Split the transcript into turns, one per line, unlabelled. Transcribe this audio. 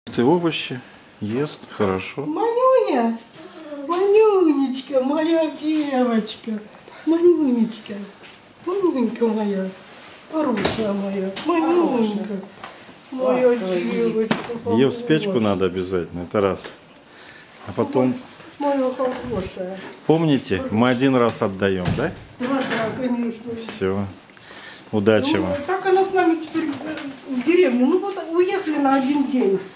Ты овощи ест, хорошо.
Манюня, Манюнечка, моя девочка, Манюнечка, Манюнька моя, хорошая моя, Манюнька, моя девочка.
Ее в спечку надо обязательно, это раз. А потом,
Моя хорошая.
помните, мы один раз отдаем, да?
Да, конечно.
Все. Удачи вам.
Так она с нами теперь в деревню. Ну вот уехали на один день.